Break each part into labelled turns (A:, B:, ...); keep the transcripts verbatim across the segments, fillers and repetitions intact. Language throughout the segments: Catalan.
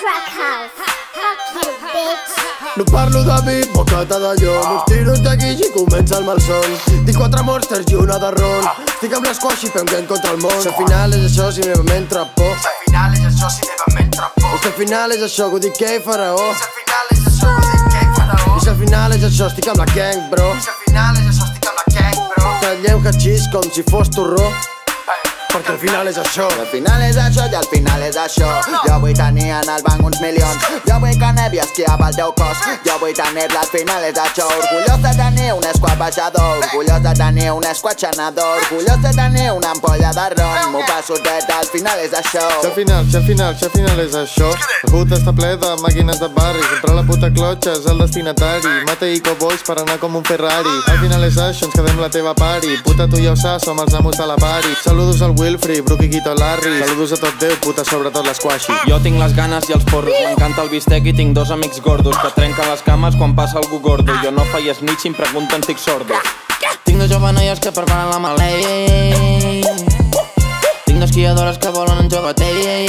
A: Crack House. Fuck you, bitch.
B: No parlo de vi, bocata de llom. Uns tiros de guix i comença el malson. Dic quatre monsters i una de ron. Estic amb l'esquash i fem game contra el món. Si al final és això, si meva m'entra por.
C: Si al final és això, si meva m'entra por.
B: Si al final és això, que ho dic que hi faraó.
C: Si al final és això, que ho dic que hi faraó.
B: I si al final és això, estic amb la gang, bro.
C: I si al final és això, estic amb la gang, bro.
B: Tallem hachís com si fos torró. Perquè al final és això.
D: Al final és això i al final és això. Jo vull tenir en el banc uns milions. Jo vull que nevi esquiava el teu cos. Jo vull tenir-la, al final és això. Orgullós de tenir un squad baixador. Orgullós de tenir un squad xanador. Orgullós de tenir una ampolla de ron. M'ho passo dret, al final és això.
E: Si al final, si al final, si al final és això. El hood està ple de màquines de barri. Sempre la puta clotxa és el destinatari. Mata i cowboys per anar com un Ferrari. Al final és això, ens quedem la teva pari. Puta, tu i jo saps, som els amos de la pari. Saludos al Wilfrey, Brook i Quito Larry. Saludos a tot Déu, puta, sobretot l'esquashi.
F: Jo tinc les ganes i els porros. M'encanta el bistec i tinc dos amics gordos que trenquen les cames quan passa algú gordo. Jo no faig snitch i em pregunten si ets sordo. Tinc dos joves noies que preparen la malei. Tinc dos quiadores que volen en jovetei.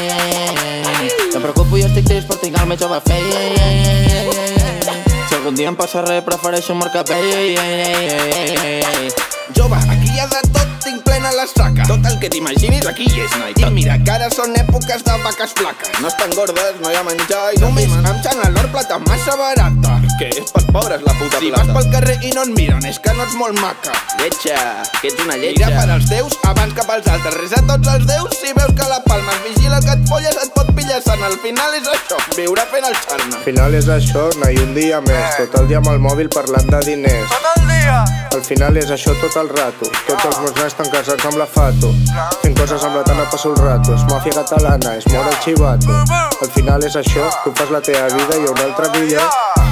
F: Em preocupo i estic trist per tinc el meu jove fei. Si algun dia em passa res prefereixo marcar pell.
G: Jove, aquí hi ha de tot, tinc plena la saca. Tot el que t'imaginis aquí hi és, noi. I mira que ara són èpoques de vaques flaques. No estan gordes, no hi ha menjar i només em xana l'or plata massa barata. Que és pels pobres la puta plata. Si vas pel carrer i no et miren, és que no ets molt maca.
F: Lletja, que ets una lletja.
G: Mira per als déus abans que pels altres. Resa tots els déus si veus que la palma es vigila el que et folles et pot pillar sant. Al final és això, viure fent el xarna.
H: Al final és això, no hi un dia més. Tot el dia amb el mòbil parlant de diners.
C: Tot el dia.
H: Al final és això tot el rato. Tots els meus nens estan casats amb la Fato. Fent coses amb la Tana passa el rato. És màfia catalana, és mort el xivato. Al final és això, tu fas la teva vida i un altre millor.